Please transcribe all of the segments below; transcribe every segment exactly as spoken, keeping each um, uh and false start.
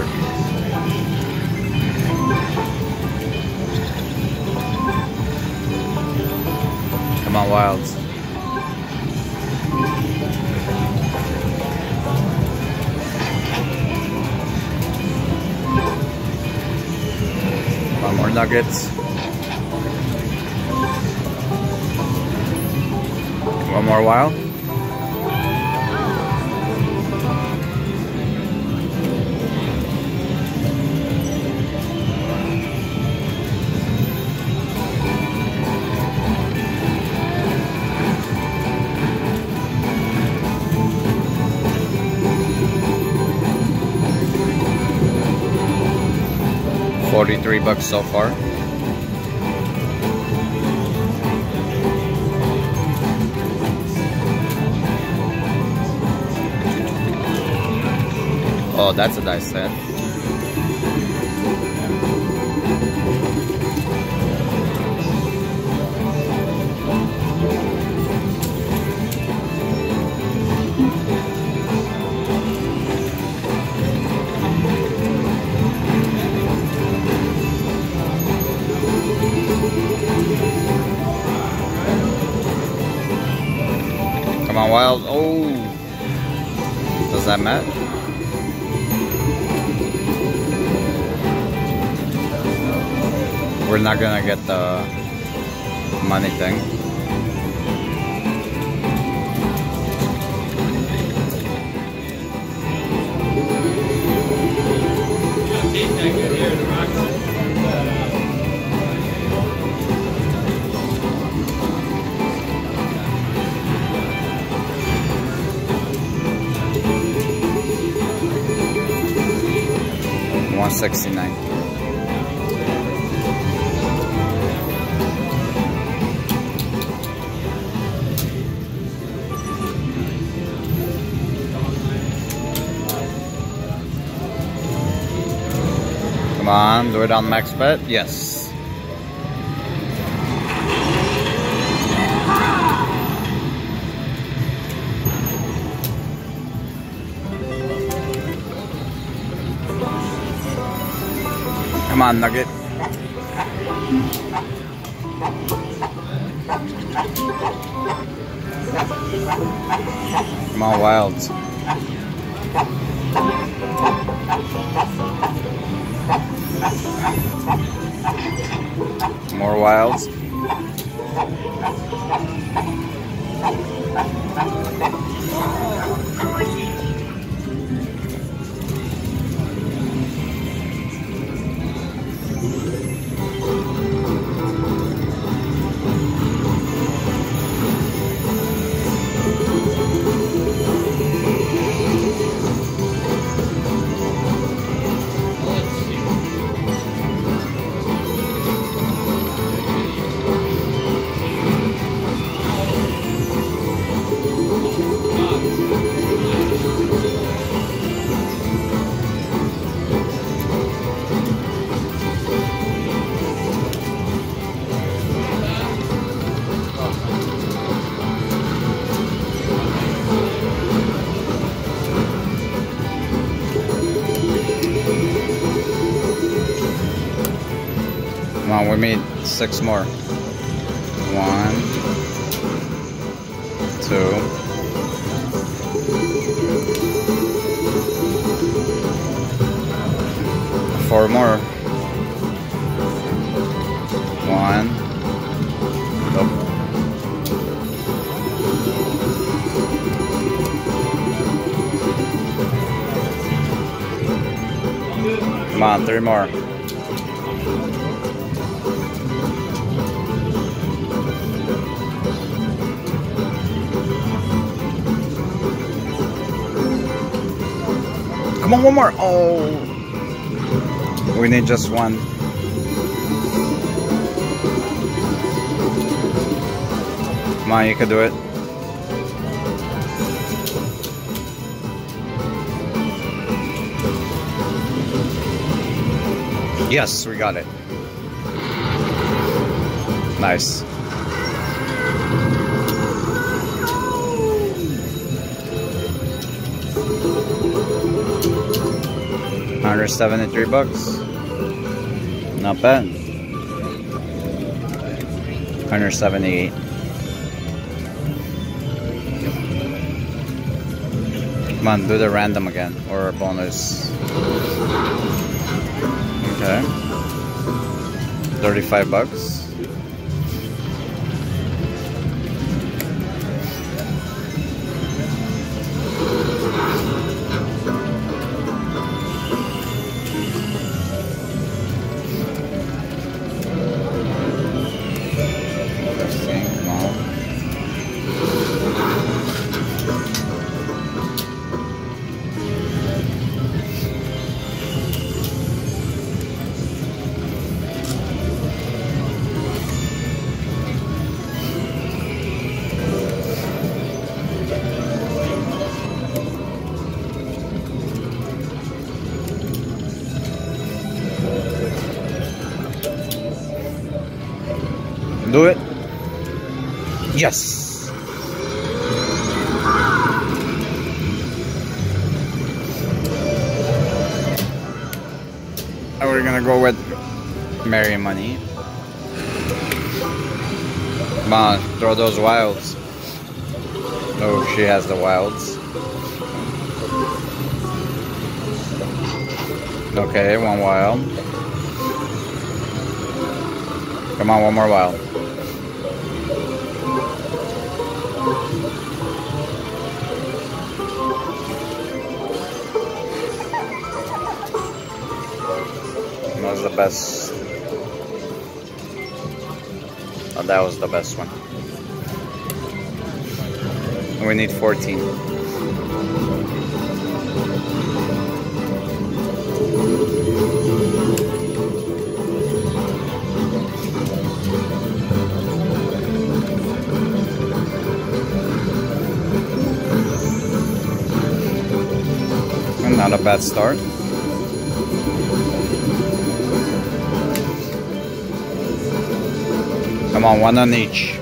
Come on, Wilds. Come on, more nuggets. One more wild. Forty-three bucks so far. Oh, that's a dice set. Come on, Wild. Oh, does that match? We're not gonna get the money thing. one sixty-nine. Come on, do it on max bet. Yes. Come on, Nugget. Come on, Wilds. More Wilds. Come on, we made six more. One, two, four more. One, nope. Come on, three more. Come on, one more. Oh, we need just one. Come on, you can do it. Yes, we got it. Nice. hundred seventy-three bucks. Not bad. one hundred seventy-eight. Come on, do the random again, or bonus. Okay. thirty-five bucks. Do it. Yes. And we're gonna go with Merry Money. Come on, throw those wilds. Oh, she has the wilds. Okay, one wild. Come on, one more wild. That was the best. Oh, that was the best one. We need fourteen. Not a bad start. Come on, one on each.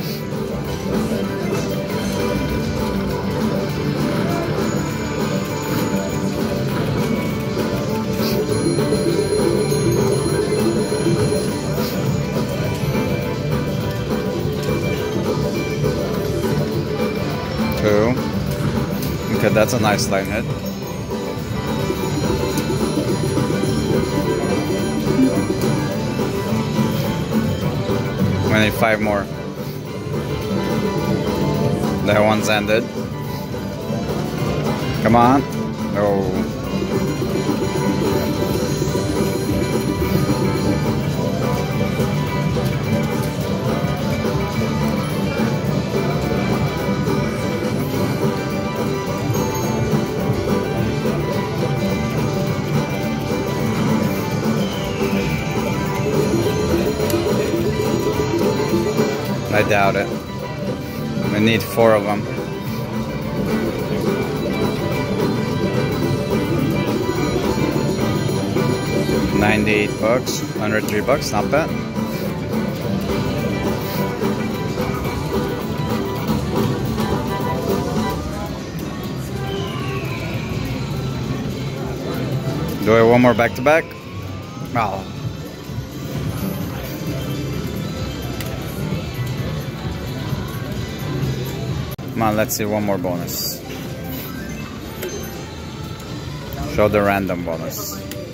Two. Okay, that's a nice line hit. We need five more. That one's ended. Come on. Oh. I doubt it. We need four of them. ninety-eight bucks, one hundred three bucks, not bad. Do I one more back to back? Oh. Come on, let's see one more bonus. Show the random bonus.